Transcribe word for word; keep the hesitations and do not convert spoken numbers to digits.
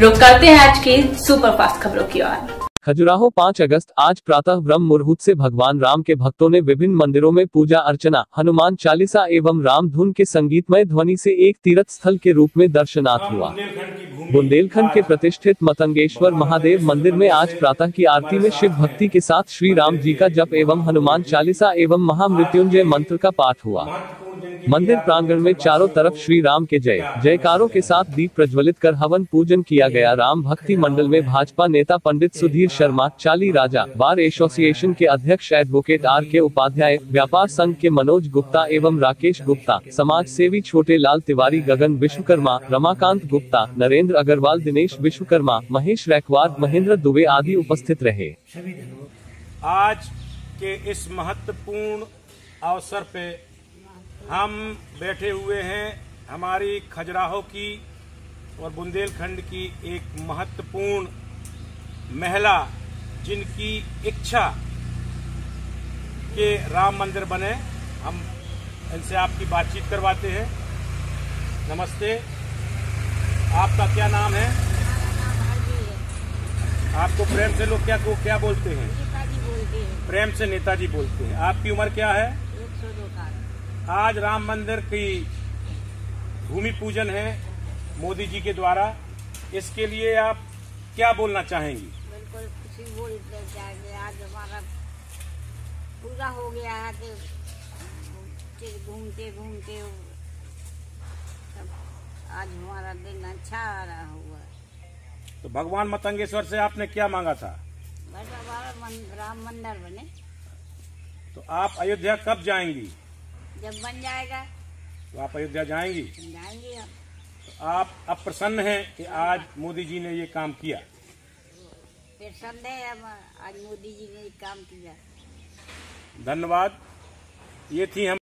रुक करते हैं आज की सुपरफास्ट खबरों की ओर। खजुराहो पाँच अगस्त आज प्रातः ब्रह्म मुहूर्त से भगवान राम के भक्तों ने विभिन्न मंदिरों में पूजा अर्चना, हनुमान चालीसा एवं राम धुन के संगीतमय ध्वनि से एक तीर्थ स्थल के रूप में दर्शनार्थ हुआ। बुंदेलखंड के प्रतिष्ठित मतंगेश्वर महादेव मंदिर में आज प्रातः की आरती में शिव भक्ति के साथ श्री राम जी का जप एवं हनुमान चालीसा एवं महामृत्युंजय मंत्र का पाठ हुआ। मंदिर प्रांगण में चारों तरफ श्री राम के जय जयकारों के साथ दीप प्रज्वलित कर हवन पूजन किया गया। राम भक्ति मंडल में भाजपा नेता पंडित सुधीर शर्मा, चाली राजा, बार एसोसिएशन के अध्यक्ष एडवोकेट आर के उपाध्याय, व्यापार संघ के मनोज गुप्ता एवं राकेश गुप्ता, समाज सेवी छोटे लाल तिवारी, गगन विश्वकर्मा, रमाकांत गुप्ता, नरेंद्र अग्रवाल, दिनेश विश्वकर्मा, महेश रैकवार, महेंद्र दुबे आदि उपस्थित रहे। आज के इस महत्वपूर्ण अवसर पे हम बैठे हुए हैं हमारी खजुराहो की और बुंदेलखंड की एक महत्वपूर्ण महिला जिनकी इच्छा के राम मंदिर बने। हम इनसे आपकी बातचीत करवाते हैं। नमस्ते, आपका क्या नाम है? आपको प्रेम से लोग क्या को क्या बोलते हैं? नेताजी बोलते हैं। प्रेम से नेताजी बोलते हैं। आपकी उम्र क्या है? एक सौ दो साल। आज राम मंदिर की भूमि पूजन है मोदी जी के द्वारा, इसके लिए आप क्या बोलना चाहेंगी? बिल्कुल खुशी बोलते जाएंगे। आज हमारा पूरा हो गया है कि घूमते घूमते आज हमारा दिन अच्छा आ रहा हुआ। तो भगवान मतंगेश्वर से आपने क्या मांगा था? बस हमारा राम मंदिर बने। तो आप अयोध्या कब जाएंगी? जब बन जाएगा। तो आप अयोध्या जाएंगी? जाएंगे हम। तो आप अब प्रसन्न हैं कि आज मोदी जी ने ये काम किया? प्रसन्न है हम, आज मोदी जी ने ये काम किया। धन्यवाद। ये थी हम